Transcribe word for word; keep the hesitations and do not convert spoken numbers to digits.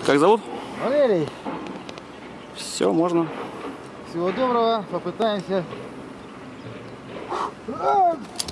Как зовут? Валерий. Все, можно. Всего доброго, попытаемся.